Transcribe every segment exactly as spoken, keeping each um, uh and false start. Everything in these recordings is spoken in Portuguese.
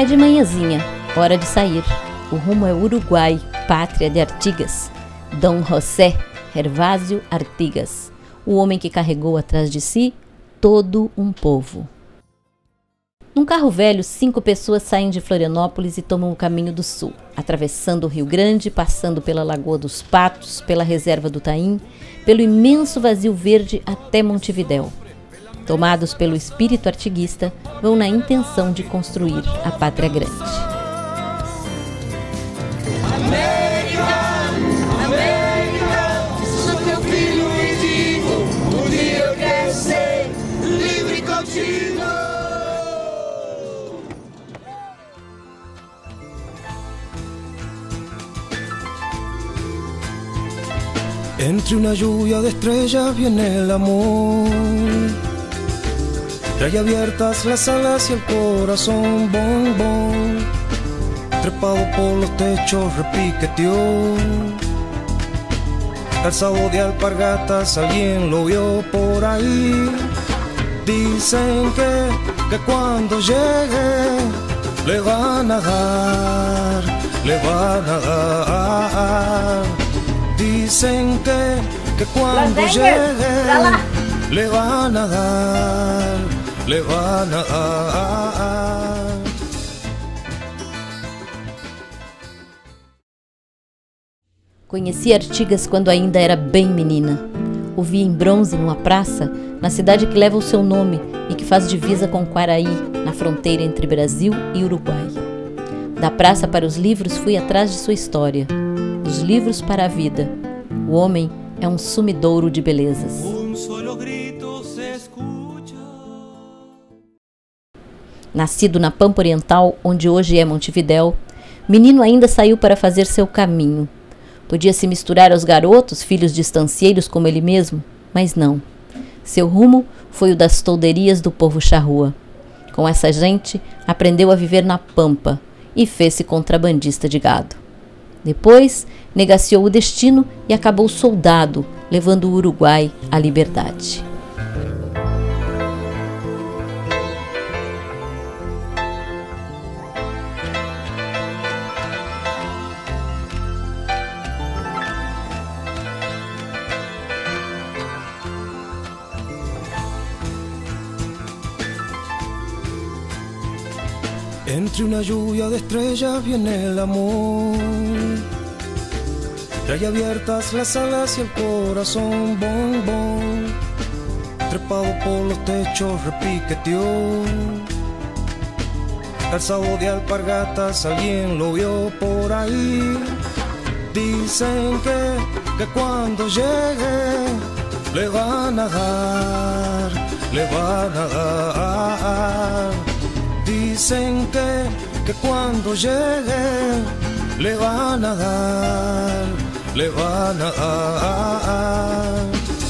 É de manhãzinha, hora de sair. O rumo é Uruguai, pátria de Artigas. Dom José Gervásio Artigas, o homem que carregou atrás de si todo um povo. Num carro velho, cinco pessoas saem de Florianópolis e tomam o caminho do sul, atravessando o Rio Grande, passando pela Lagoa dos Patos, pela reserva do Taim, pelo imenso vazio verde até Montevidéu. Tomados pelo espírito artiguista, vão na intenção de construir a pátria grande. América, América, sou teu filho e digo, um dia eu quero ser livre contigo. Entre una lluvia de estrellas viene el amor. Trae abiertas las alas y el corazón, bon, bon. Trepado por los techos repiqueteó. Calzado de alpargatas, alguien lo vio por ahí. Dicen que, que cuando llegue le van a dar, le van a dar. Dicen que, que cuando llegue le van a dar, le van a dar. Conheci Artigas quando ainda era bem menina. O vi em bronze numa praça, na cidade que leva o seu nome e que faz divisa com Quaraí, na fronteira entre Brasil e Uruguai. Da praça para os livros fui atrás de sua história. Dos livros para a vida. O homem é um sumidouro de belezas. Nascido na Pampa Oriental, onde hoje é Montevidéu, menino ainda saiu para fazer seu caminho. Podia se misturar aos garotos, filhos de estancieiros como ele mesmo, mas não. Seu rumo foi o das tolderias do povo charrua. Com essa gente, aprendeu a viver na pampa e fez-se contrabandista de gado. Depois, negaciou o destino e acabou soldado, levando o Uruguai à liberdade. Entre una lluvia de estrellas viene el amor. Trae abiertas las alas y el corazón, bon, bon. Trepado por los techos repiqueteó. Calzado de alpargatas, alguien lo vio por ahí. Dicen que, que cuando llegue le van a dar, le van a dar. Dicen que, que cuando llegue le van a dar, le van a dar.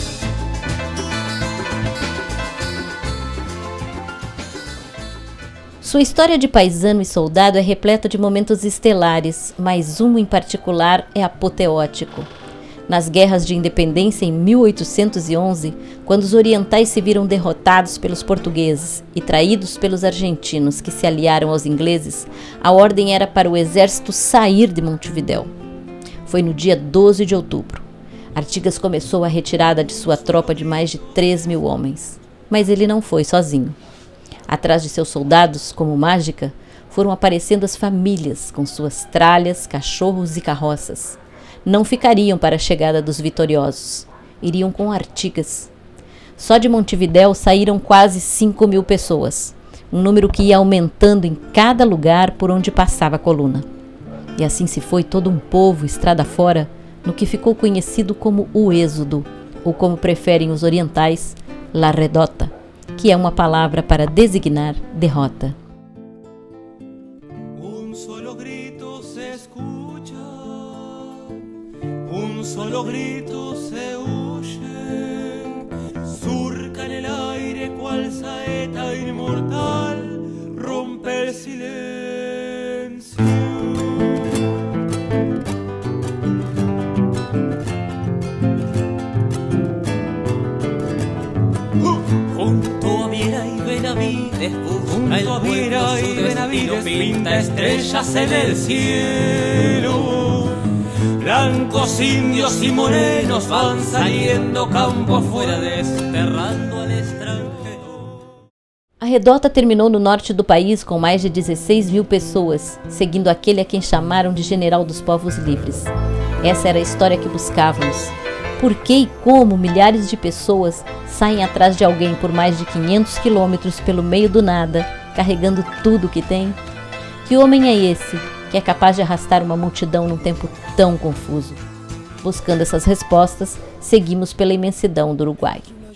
Sua história de paisano e soldado é repleta de momentos estelares, mas um em particular é apoteótico. Nas guerras de independência em mil oitocentos e onze, quando os orientais se viram derrotados pelos portugueses e traídos pelos argentinos que se aliaram aos ingleses, a ordem era para o exército sair de Montevidéu. Foi no dia doze de outubro. Artigas começou a retirada de sua tropa de mais de três mil homens. Mas ele não foi sozinho. Atrás de seus soldados, como mágica, foram aparecendo as famílias com suas tralhas, cachorros e carroças. Não ficariam para a chegada dos vitoriosos. Iriam com Artigas. Só de Montevidéu saíram quase cinco mil pessoas, um número que ia aumentando em cada lugar por onde passava a coluna. E assim se foi todo um povo estrada fora, no que ficou conhecido como o Êxodo, ou como preferem os orientais, La Redota, que é uma palavra para designar derrota. Um solo grito se escucha, un solo grito se huye, surca en el aire cual saeta inmortal, rompe el silencio. Uh, junto a Viera y Benavides, un El pueblo y Benavides pinta estrellas en el cielo. Blancos, indios y morenos van saliendo campo afuera, desterrando al extranjero. A redota terminou no norte do país com mais de dezesseis mil pessoas, seguindo aquele a quem chamaram de General dos Povos Livres. Essa era a história que buscávamos. Por que e como milhares de pessoas saem atrás de alguém por mais de quinhentos quilômetros pelo meio do nada, carregando tudo que tem? Que homem é esse que é capaz de arrastar uma multidão num tempo tão confuso? Buscando essas respostas, seguimos pela imensidão do Uruguai.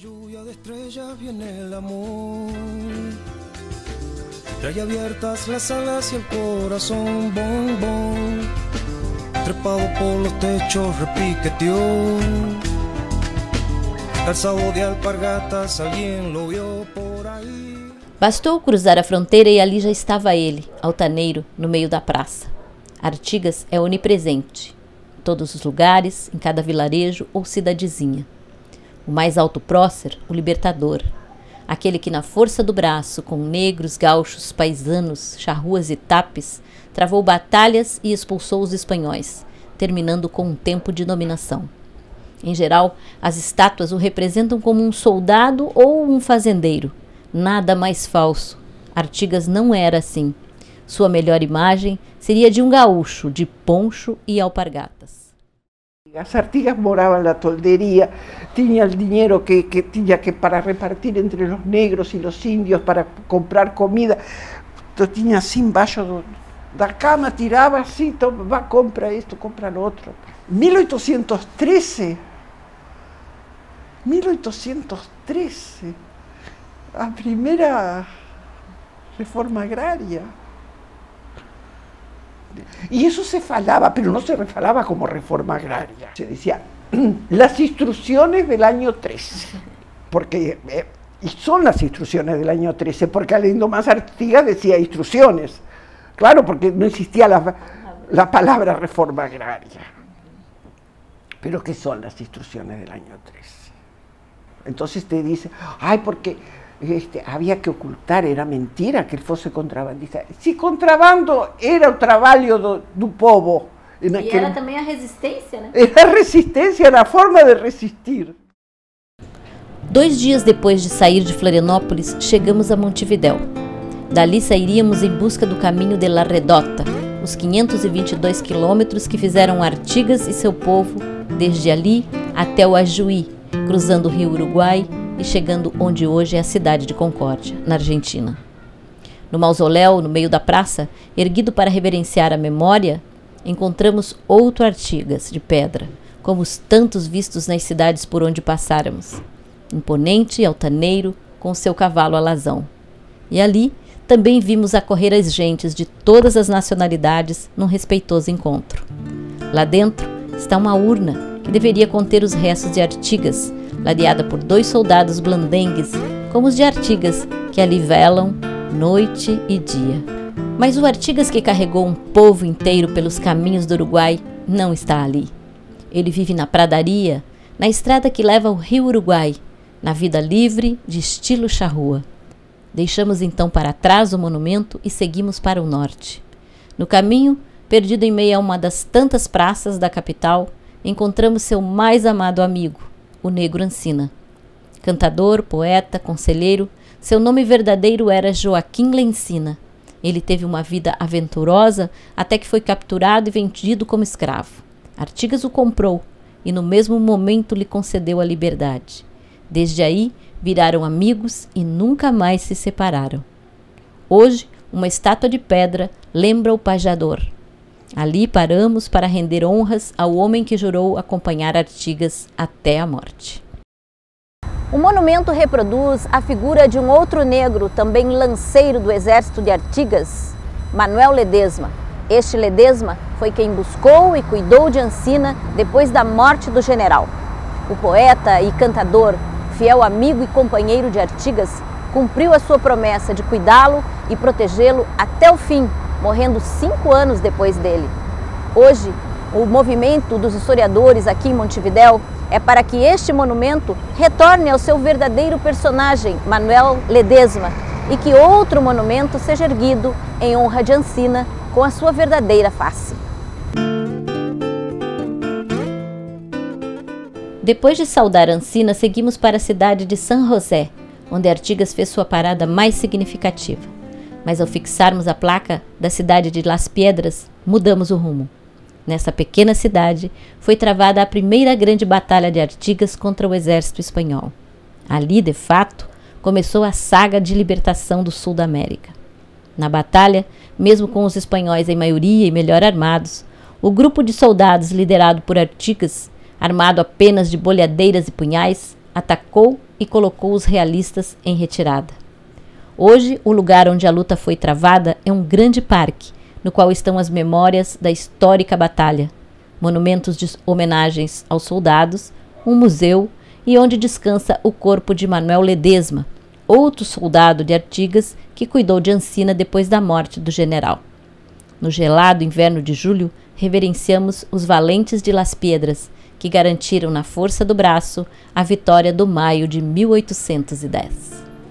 Trae abiertas las alas y el corazón bombón, trepado por los techos repiqueteó, calzado de alpargatas, alguien lo vio por ahí. Bastou cruzar a fronteira e ali já estava ele, altaneiro, no meio da praça. Artigas é onipresente, em todos os lugares, em cada vilarejo ou cidadezinha. O mais alto prócer, o libertador. Aquele que na força do braço, com negros, gaúchos, paisanos, charruas e tapes, travou batalhas e expulsou os espanhóis, terminando com um tempo de dominação. Em geral, as estátuas o representam como um soldado ou um fazendeiro. Nada mais falso. Artigas não era assim. Sua melhor imagem seria de um gaúcho, de poncho e alpargatas. As Artigas moravam na tolderia, tinha o dinheiro que, que tinha que para repartir entre os negros e os índios para comprar comida. Então, tinha assim embaixo do, da cama, tirava assim, então, vá, compra isto, compra o outro. mil oitocentos e treze, mil oitocentos e treze, a primeira reforma agrária. Y eso se falaba, pero no se falaba como reforma agraria. Se decía, las instrucciones del año trece, porque, eh, y son las instrucciones del año trece, porque Alindo Más Artigas decía instrucciones, claro, porque no existía la, la palabra reforma agraria. Pero ¿qué son las instrucciones del año trece? Entonces te dice, ay, porque... Este, había que ocultar, era mentira que él fosse contrabandista. Se contrabando era o trabalho do, do povo. E naquele... era também a resistência, né? Era a resistência, era a forma de resistir. Dois dias depois de sair de Florianópolis, chegamos a Montevidéu. Dali sairíamos em busca do caminho de La Redota, os quinhentos e vinte e dois quilômetros que fizeram Artigas e seu povo desde ali até o Ajuí, cruzando o rio Uruguai e chegando onde hoje é a cidade de Concórdia, na Argentina. No mausoléu, no meio da praça, erguido para reverenciar a memória, encontramos outro Artigas, de pedra, como os tantos vistos nas cidades por onde passáramos. Imponente e altaneiro, com seu cavalo alazão. E ali também vimos acorrer as gentes de todas as nacionalidades num respeitoso encontro. Lá dentro está uma urna que deveria conter os restos de Artigas, ladeada por dois soldados blandengues, como os de Artigas, que ali velam noite e dia. Mas o Artigas que carregou um povo inteiro pelos caminhos do Uruguai não está ali. Ele vive na pradaria, na estrada que leva ao rio Uruguai, na vida livre de estilo charrua. Deixamos então para trás o monumento e seguimos para o norte. No caminho, perdido em meio a uma das tantas praças da capital, encontramos seu mais amado amigo, o negro Ancina. Cantador, poeta, conselheiro, seu nome verdadeiro era Joaquim Lencina. Ele teve uma vida aventurosa até que foi capturado e vendido como escravo. Artigas o comprou e no mesmo momento lhe concedeu a liberdade. Desde aí, viraram amigos e nunca mais se separaram. Hoje, uma estátua de pedra lembra o pajador. Ali paramos para render honras ao homem que jurou acompanhar Artigas até a morte. O monumento reproduz a figura de um outro negro, também lanceiro do exército de Artigas, Manuel Ledesma. Este Ledesma foi quem buscou e cuidou de Ancina depois da morte do general. O poeta e cantador, fiel amigo e companheiro de Artigas, cumpriu a sua promessa de cuidá-lo e protegê-lo até o fim, morrendo cinco anos depois dele. Hoje, o movimento dos historiadores aqui em Montevidéu é para que este monumento retorne ao seu verdadeiro personagem, Manuel Ledesma, e que outro monumento seja erguido em honra de Ancina com a sua verdadeira face. Depois de saudar Ancina, seguimos para a cidade de San José, onde Artigas fez sua parada mais significativa. Mas ao fixarmos a placa da cidade de Las Piedras, mudamos o rumo. Nessa pequena cidade foi travada a primeira grande batalha de Artigas contra o exército espanhol. Ali, de fato, começou a saga de libertação do sul da América. Na batalha, mesmo com os espanhóis em maioria e melhor armados, o grupo de soldados liderado por Artigas, armado apenas de bolhadeiras e punhais, atacou e colocou os realistas em retirada. Hoje, o lugar onde a luta foi travada é um grande parque, no qual estão as memórias da histórica batalha, monumentos de homenagens aos soldados, um museu e onde descansa o corpo de Manuel Ledesma, outro soldado de Artigas que cuidou de Ancina depois da morte do general. No gelado inverno de julho, reverenciamos os valentes de Las Piedras, que garantiram na força do braço a vitória do maio de mil oitocentos e dez.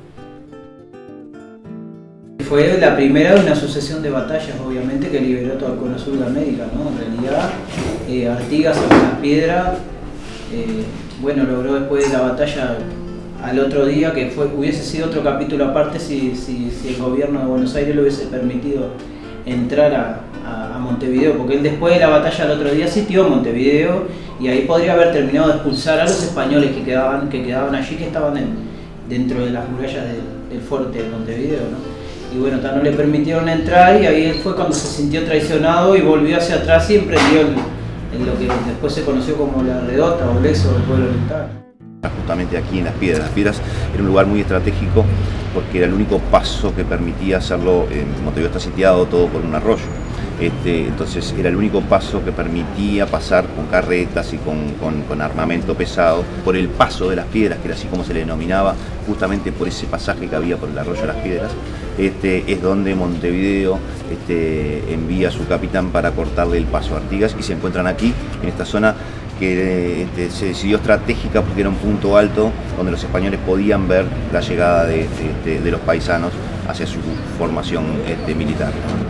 Fue la primera de una sucesión de batallas, obviamente, que liberó todo el cono sur de América, ¿no? En realidad, eh, Artigas en Las Piedras, eh, bueno, logró después de la batalla al otro día, que fue, hubiese sido otro capítulo aparte si, si, si el gobierno de Buenos Aires le hubiese permitido entrar a, a, a Montevideo, porque él después de la batalla al otro día sitió Montevideo y ahí podría haber terminado de expulsar a los españoles que quedaban, que quedaban allí, que estaban en, dentro de las murallas del, del fuerte de Montevideo, ¿no? Y bueno, no le permitieron entrar y ahí fue cuando se sintió traicionado y volvió hacia atrás y emprendió el, el, lo que después se conoció como la redota o el éxodo del pueblo oriental. Justamente aquí en Las Piedras. Las Piedras era un lugar muy estratégico porque era el único paso que permitía hacerlo. En Montevideo está sitiado todo por un arroyo. Este, entonces era el único paso que permitía pasar con carretas y con, con, con armamento pesado por el paso de las piedras, que era así como se le denominaba, justamente por ese pasaje que había por el arroyo de las piedras. Este, es donde Montevideo este, envía a su capitán para cortarle el paso a Artigas y se encuentran aquí, en esta zona que este, se decidió estratégica porque era un punto alto donde los españoles podían ver la llegada de, de, de los paisanos hacia su formación este, militar.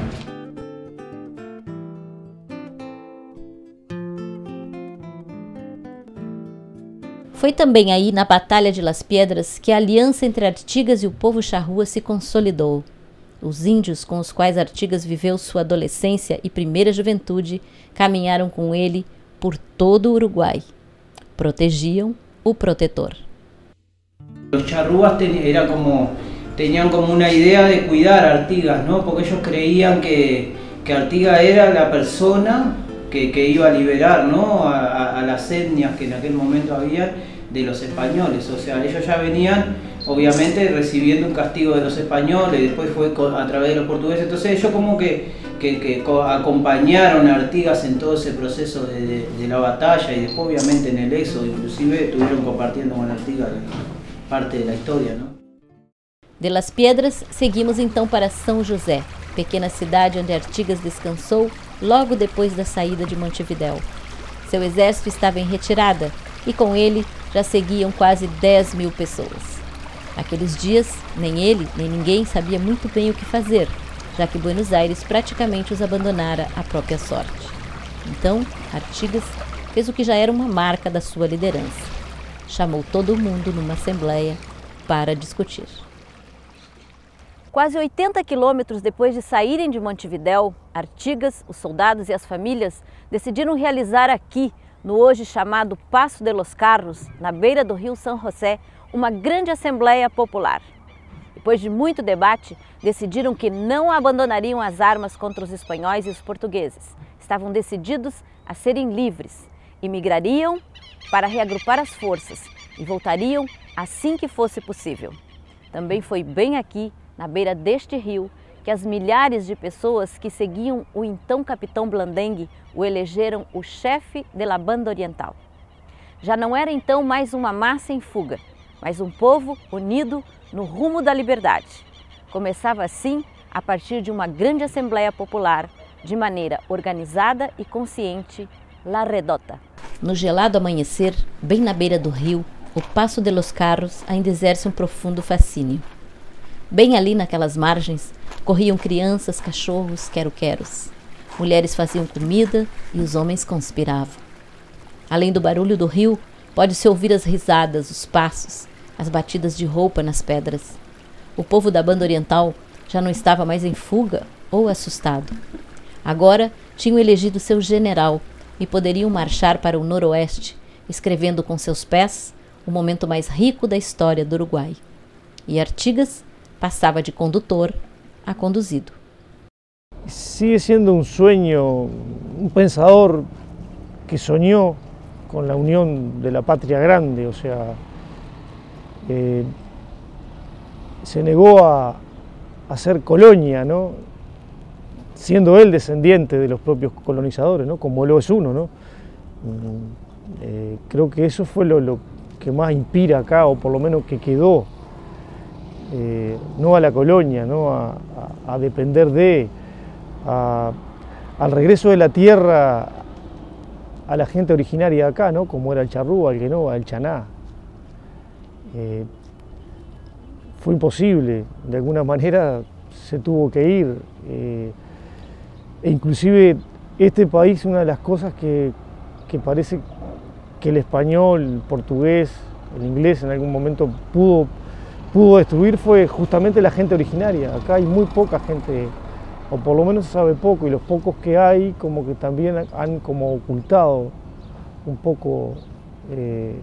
Foi também aí, na Batalha de Las Piedras, que a aliança entre Artigas e o povo charrúa se consolidou. Os índios com os quais Artigas viveu sua adolescência e primeira juventude caminharam com ele por todo o Uruguai. Protegiam o protetor. Los charrúas era como, tenían como una idea de cuidar a Artigas, ¿no? Porque ellos creían que, que Artigas era la persona que, que iba a liberar, ¿no? a, a, a las etnias que en aquel momento había de los españoles. O sea, ellos ya venían obviamente recibiendo un castigo de los españoles, después fue a través de los portugueses, entonces ellos como que, que, que acompañaron a Artigas en todo ese proceso de, de, de la batalla y después obviamente en el éxodo, inclusive estuvieron compartiendo con Artigas parte de la historia, ¿no? De Las Piedras, seguimos então para São José, pequena cidade onde Artigas descansou logo depois da saída de Montevidéu. Seu exército estava em retirada e com ele já seguiam quase dez mil pessoas. Naqueles dias, nem ele, nem ninguém sabia muito bem o que fazer, já que Buenos Aires praticamente os abandonara à própria sorte. Então, Artigas fez o que já era uma marca da sua liderança. Chamou todo mundo numa assembleia para discutir. Quase oitenta quilômetros depois de saírem de Montevidéu, Artigas, os soldados e as famílias decidiram realizar aqui, no hoje chamado Passo de los Carros, na beira do rio São José, uma grande assembleia popular. Depois de muito debate, decidiram que não abandonariam as armas contra os espanhóis e os portugueses. Estavam decididos a serem livres e migrariam para reagrupar as forças e voltariam assim que fosse possível. Também foi bem aqui, na beira deste rio, que as milhares de pessoas que seguiam o então capitão Blandengue o elegeram o chefe da Banda Oriental. Já não era então mais uma massa em fuga, mas um povo unido no rumo da liberdade. Começava assim, a partir de uma grande assembleia popular, de maneira organizada e consciente, La Redota. No gelado amanhecer, bem na beira do rio, o Passo de los Carros ainda exerce um profundo fascínio. Bem ali naquelas margens, corriam crianças, cachorros, quero-queros. Mulheres faziam comida e os homens conspiravam. Além do barulho do rio, pode-se ouvir as risadas, os passos, as batidas de roupa nas pedras. O povo da banda oriental já não estava mais em fuga ou assustado. Agora tinham elegido seu general e poderiam marchar para o noroeste, escrevendo com seus pés o momento mais rico da história do Uruguai. E Artigas passava de condutor a conduzido. Sigue siendo un sueño, un pensador que soñó con la unión de la patria grande, o sea, eh, se negó a, a ser colonia, ¿no? Siendo él descendiente de los propios colonizadores, ¿no? Como lo es uno, ¿no? Eh, creo que eso fue lo, lo que más inspira acá, o por lo menos que quedó, eh, no a la colonia, ¿no? a, a, a depender de, a, al regreso de la tierra a la gente originaria de acá, ¿no? Como era el charrúa, el quenoa, el chaná. Eh, fue imposible, de alguna manera se tuvo que ir. Eh, e inclusive este país, una de las cosas que, que parece que el español, el portugués, el inglés en algún momento pudo, pudo destruir fue justamente la gente originaria. Acá hay muy poca gente, o por lo menos se sabe poco, y los pocos que hay como que también han como ocultado un poco eh,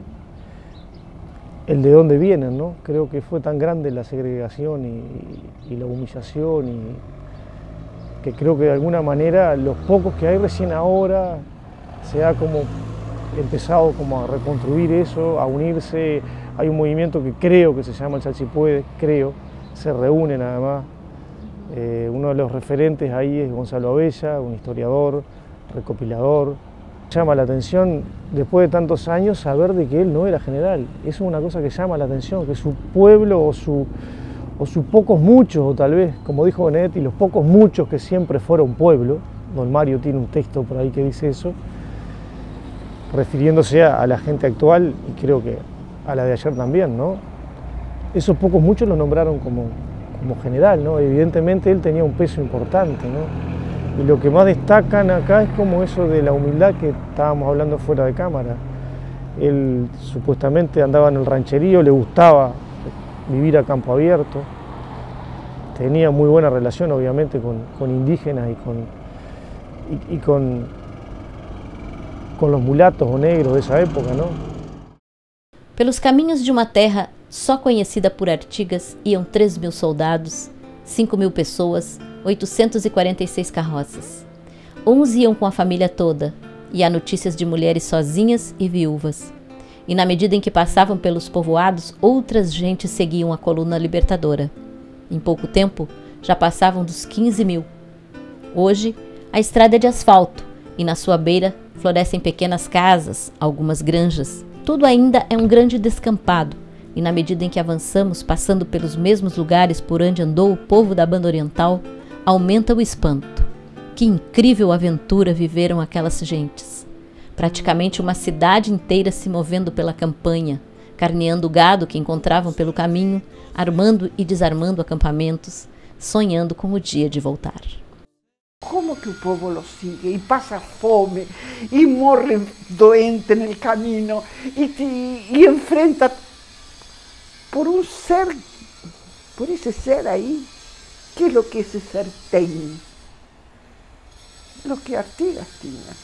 el de dónde vienen, ¿no? Creo que fue tan grande la segregación y, y la humillación, y que creo que de alguna manera los pocos que hay recién ahora se ha como empezado como a reconstruir eso, a unirse. Hay un movimiento que creo que se llama el Salsipuedes, creo, se reúnen además. Eh, uno de los referentes ahí es Gonzalo Abella, un historiador, recopilador. Llama la atención, después de tantos años, saber de que él no era general. Eso es una cosa que llama la atención, que su pueblo o su, o sus pocos muchos, o tal vez, como dijo Benedetti, los pocos muchos que siempre fueron pueblo. Don Mario tiene un texto por ahí que dice eso, refiriéndose a, a la gente actual, y creo que a la de ayer también, ¿no? Esos pocos muchos lo nombraron como, como general, ¿no? Evidentemente él tenía un peso importante, ¿no? Y lo que más destacan acá es como eso de la humildad que estábamos hablando fuera de cámara. Él supuestamente andaba en el rancherío, le gustaba vivir a campo abierto, tenía muy buena relación obviamente con, con indígenas y con, y, y con, con los mulatos o negros de esa época, ¿no? Pelos caminhos de uma terra só conhecida por Artigas iam três mil soldados, cinco mil pessoas, oitocentas e quarenta e seis carroças. Uns iam com a família toda, e há notícias de mulheres sozinhas e viúvas. E na medida em que passavam pelos povoados, outras gentes seguiam a coluna libertadora. Em pouco tempo, já passavam dos quinze mil. Hoje, a estrada é de asfalto, e na sua beira florescem pequenas casas, algumas granjas. Tudo ainda é um grande descampado, e na medida em que avançamos, passando pelos mesmos lugares por onde andou o povo da banda oriental, aumenta o espanto. Que incrível aventura viveram aquelas gentes. Praticamente uma cidade inteira se movendo pela campanha, carneando o gado que encontravam pelo caminho, armando e desarmando acampamentos, sonhando com o dia de voltar. Como que o povo lo sigue y pasa fome y morre doente en el camino y, te, y enfrenta por un ser, por ese ser ahí? ¿Qué es lo que ese ser tiene? Lo que Artigas tenía.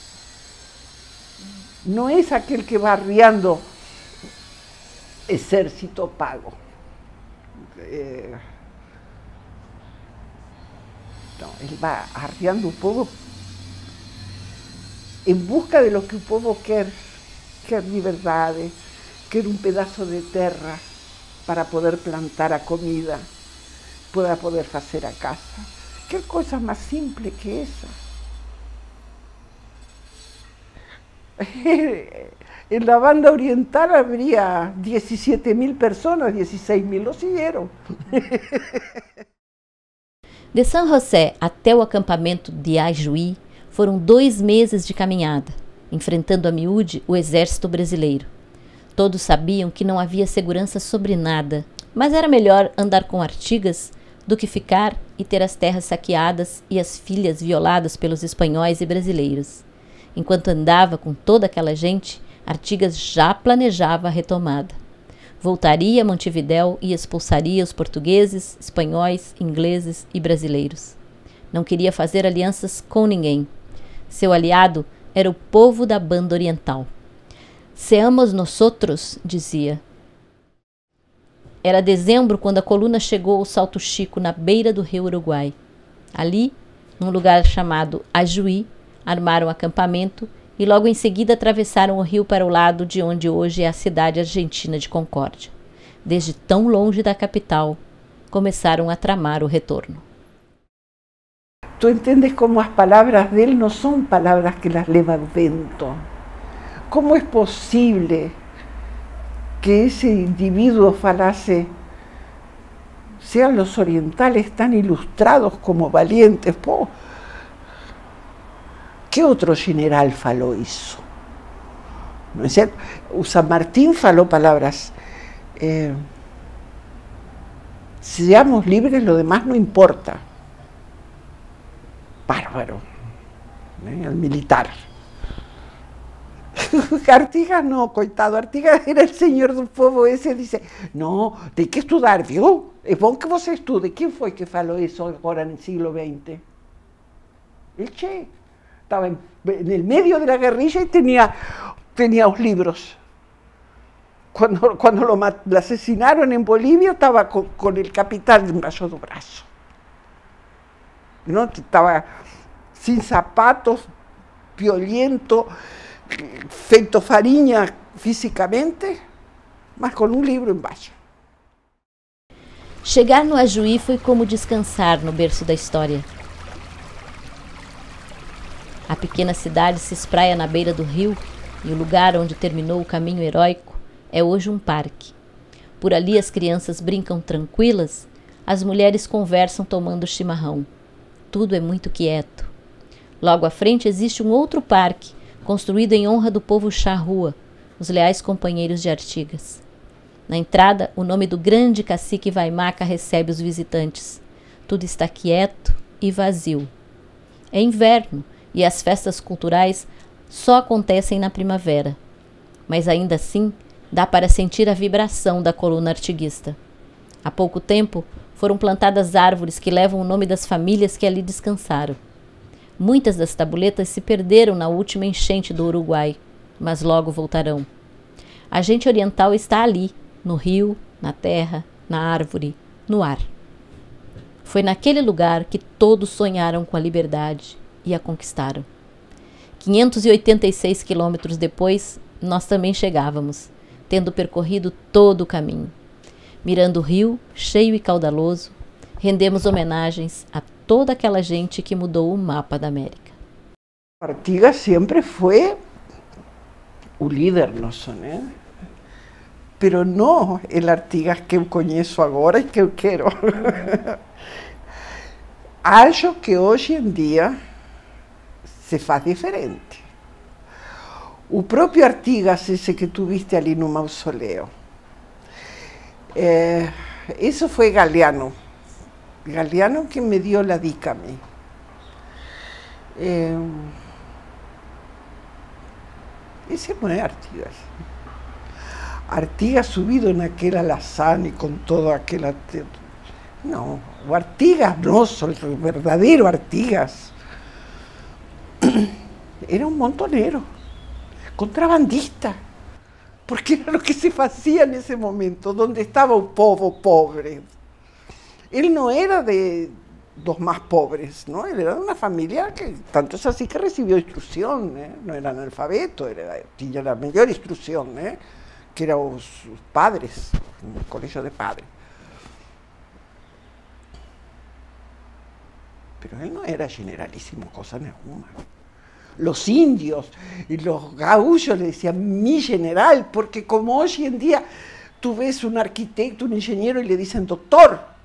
No es aquel que va arriando ejército pago. Eh, no, él va arriando un pueblo en busca de lo que un pueblo quiere, quiere liberdade, quiere un pedazo de tierra para poder plantar a comida, para poder hacer a casa. ¿Qué cosa más simple que esa? En la banda oriental habría diecisiete mil personas, dieciséis mil lo siguieron. De São José até o acampamento de Ajuí foram dois meses de caminhada, enfrentando a miúde o exército brasileiro. Todos sabiam que não havia segurança sobre nada, mas era melhor andar com Artigas do que ficar e ter as terras saqueadas e as filhas violadas pelos espanhóis e brasileiros. Enquanto andava com toda aquela gente, Artigas já planejava a retomada. Voltaria a Montevidéu e expulsaria os portugueses, espanhóis, ingleses e brasileiros. Não queria fazer alianças com ninguém. Seu aliado era o povo da Banda Oriental. Seamos nosotros, dizia. Era dezembro quando a coluna chegou ao Salto Chico, na beira do rio Uruguai. Ali, num lugar chamado Ajuí, armaram acampamento e logo em seguida atravessaram o rio para o lado de onde hoje é a cidade argentina de Concórdia. Desde tão longe da capital, começaram a tramar o retorno. Tu entendes como as palavras dele não são palavras que las leva o vento. Como é possível que esse indivíduo falasse, sean los orientales tan ilustrados como valientes? Pô, que outro general falou isso? Não é certo? O San Martín falou palavras, eh, seamos livres, lo demás no importa. Bárbaro, né? El militar. Artigas no, coitado, Artigas era el señor do povo esse, dice, não, tem que estudar, viu? É bom que você estude. Quem foi que falou isso agora no século vinte? El Che. Estava en, en el medio de la guerrilla y tenía, tenía los libros. Cuando, cuando lo, lo asesinaron en Bolivia, estaba con, con el capitán debajo del brazo. ¿No? Estaba sin zapatos, violento, feito farinha fisicamente, mas com um livro embaixo. Chegar no Ajuí foi como descansar no berço da história. A pequena cidade se espraia na beira do rio e o lugar onde terminou o caminho heróico é hoje um parque. Por ali as crianças brincam tranquilas, as mulheres conversam tomando chimarrão. Tudo é muito quieto. Logo à frente existe um outro parque, construído em honra do povo charrua, os leais companheiros de Artigas. Na entrada, o nome do grande cacique Vaimaca recebe os visitantes. Tudo está quieto e vazio. É inverno e as festas culturais só acontecem na primavera. Mas ainda assim, dá para sentir a vibração da coluna artiguista. Há pouco tempo, foram plantadas árvores que levam o nome das famílias que ali descansaram. Muitas das tabuletas se perderam na última enchente do Uruguai, mas logo voltarão. A gente oriental está ali, no rio, na terra, na árvore, no ar. Foi naquele lugar que todos sonharam com a liberdade e a conquistaram. quinhentos e oitenta e seis quilômetros depois, nós também chegávamos, tendo percorrido todo o caminho. Mirando o rio, cheio e caudaloso, rendemos homenagens a toda aquela gente que mudou o mapa da América. Artigas sempre foi o líder nosso, né? Pero não o Artigas que eu conheço agora e que eu quero. Acho que hoje em dia se faz diferente. O próprio Artigas, esse que tu viste ali no mausoleu, é, isso foi Galeano. Galeano que me dio la dica a mí. Eh, ese no es Artigas. Artigas subido en aquel alazán y con todo aquel... No, o Artigas no, el verdadero Artigas. Era un montonero, contrabandista, porque era lo que se hacía en ese momento, donde estaba un povo pobre. Él no era de los más pobres, ¿no? Él era de una familia que, tanto es así que recibió instrucción, ¿eh? No era analfabeto, era, tenía la mayor instrucción, ¿eh? Que eran sus padres, en el colegio de padres. Pero él no era generalísimo, cosa ninguna. Los indios y los gaullos le decían mi general, porque como hoy en día tú ves un arquitecto, un ingeniero y le dicen doctor.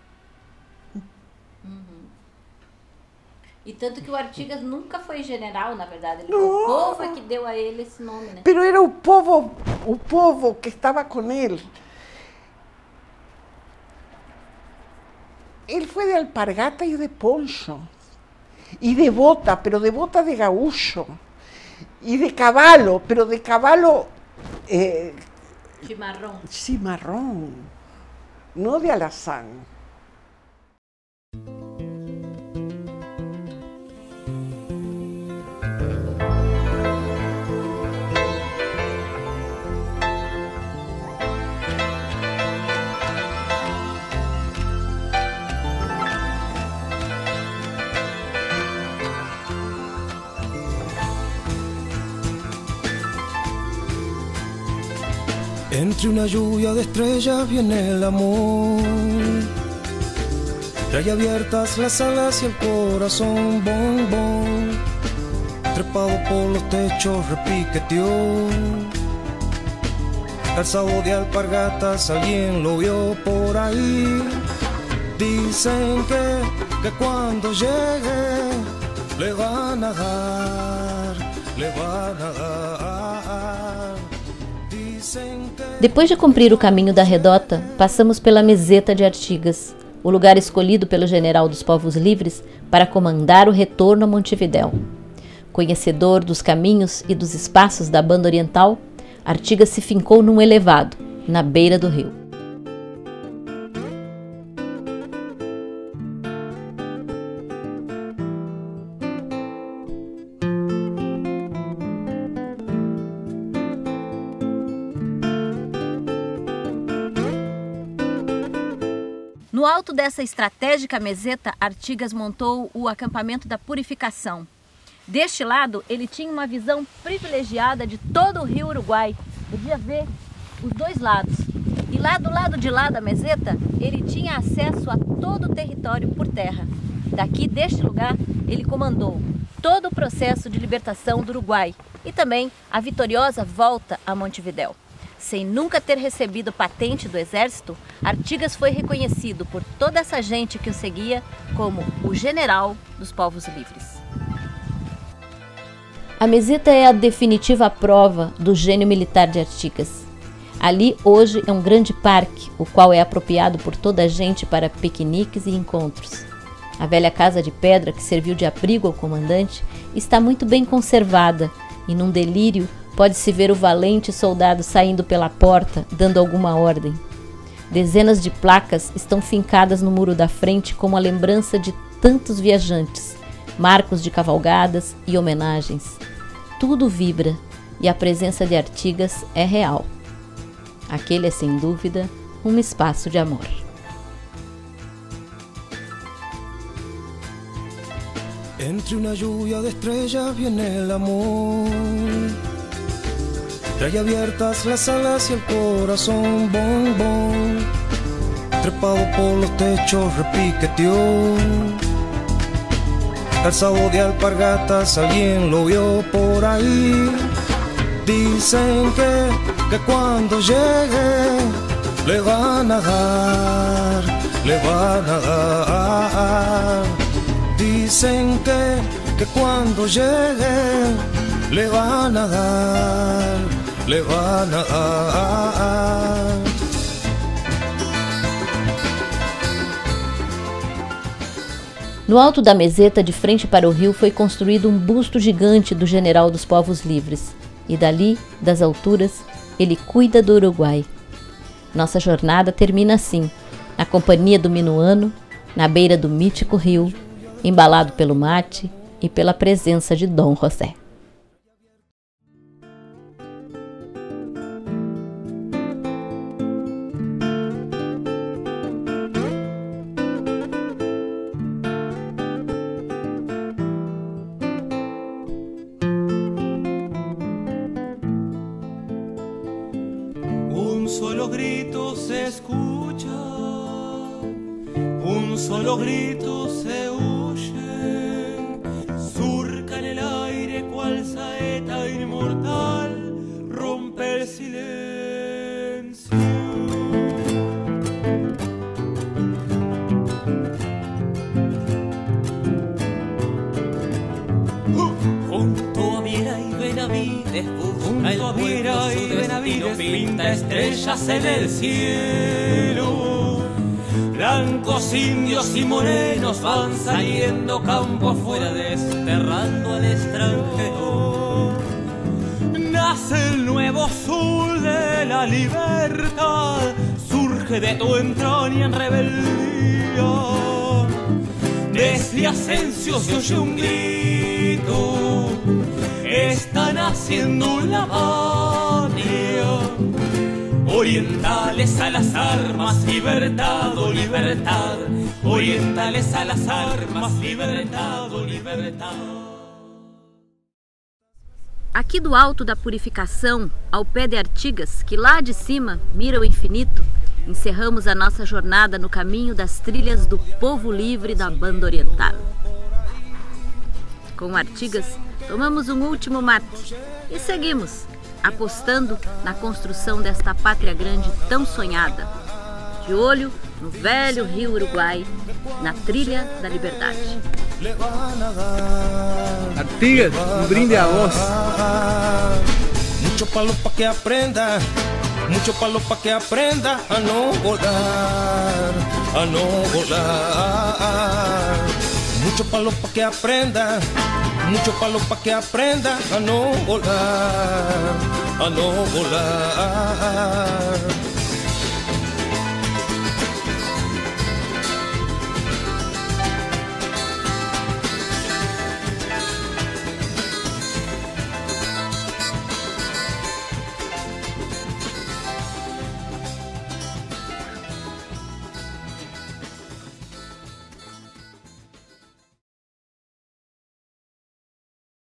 E tanto que o Artigas nunca foi general, na verdade. Ele, o povo é que deu a ele esse nome, né? Pero era o povo, o povo que estava com ele. Él fue de alpargata y de poncho, y de bota, pero de bota de gaúcho, y de caballo, pero de caballo eh, Cimarrón. cimarrón, no de alazán. Entre una lluvia de estrellas viene el amor, trae abiertas las alas y el corazón, bom, bom, trepado por los techos repiqueteó, calzado de alpargatas, alguien lo vio por ahí, dicen que, que cuando llegue le van a dar, le van a dar. Depois de cumprir o caminho da redota, passamos pela meseta de Artigas, o lugar escolhido pelo general dos povos livres para comandar o retorno a Montevidéu. Conhecedor dos caminhos e dos espaços da banda oriental, Artigas se fincou num elevado, na beira do rio. No alto dessa estratégica meseta, Artigas montou o acampamento da Purificação. Deste lado, ele tinha uma visão privilegiada de todo o rio Uruguai. Podia ver os dois lados. E lá do lado de lá da meseta, ele tinha acesso a todo o território por terra. Daqui, deste lugar, ele comandou todo o processo de libertação do Uruguai e também a vitoriosa volta a Montevidéu. Sem nunca ter recebido patente do exército, Artigas foi reconhecido por toda essa gente que o seguia como o general dos povos livres. A meseta é a definitiva prova do gênio militar de Artigas. Ali hoje é um grande parque, o qual é apropriado por toda a gente para piqueniques e encontros. A velha casa de pedra que serviu de abrigo ao comandante está muito bem conservada e num delírio pode-se ver o valente soldado saindo pela porta, dando alguma ordem. Dezenas de placas estão fincadas no muro da frente como a lembrança de tantos viajantes, marcos de cavalgadas e homenagens. Tudo vibra e a presença de Artigas é real. Aquele é, sem dúvida, um espaço de amor. Entre una lluvia de estrellas viene el amor, trae abiertas las alas y el corazón, bom, bom, trepado por los techos repiqueteó, calzado de alpargatas, alguien lo vio por ahí, dicen que, que cuando llegue le van a dar, le van a dar, dicen que, que cuando llegue le van a dar, le van a dar. No alto da meseta, de frente para o rio, foi construído um busto gigante do general dos povos livres. E dali, das alturas, ele cuida do Uruguai. Nossa jornada termina assim, na companhia do minuano, na beira do mítico rio, embalado pelo mate e pela presença de Dom José. Un solo grito se escucha, un solo grito se oye, surca en el aire cual saeta inmortal, rompe el silencio. Junto a Viera y Benavides busca el pueblo su destino, pinta estrellas en el cielo. Blancos, indios y morenos van saliendo campo afuera, desterrando al extranjero. Nace el nuevo sur de la libertad, surge de tu entraña en rebeldía. Desde Asensio se oye un grito, están haciendo la patria. Orientales a las armas, libertad o libertad. Orientales a las armas, libertad o libertad. Aqui do alto da Purificação, ao pé de Artigas, que lá de cima mira o infinito, encerramos a nossa jornada no caminho das trilhas do povo livre da banda oriental. Com Artigas, tomamos um último mate e seguimos, apostando na construção desta pátria grande tão sonhada, de olho no velho rio Uruguai, na trilha da liberdade. Artigas, um brinde a vos. Mucho palo pa' que aprenda, mucho palo pa' que aprenda a no volar, a no volar. Mucho palo pa' que aprenda, mucho palo pa' que aprenda a no volar, a no volar.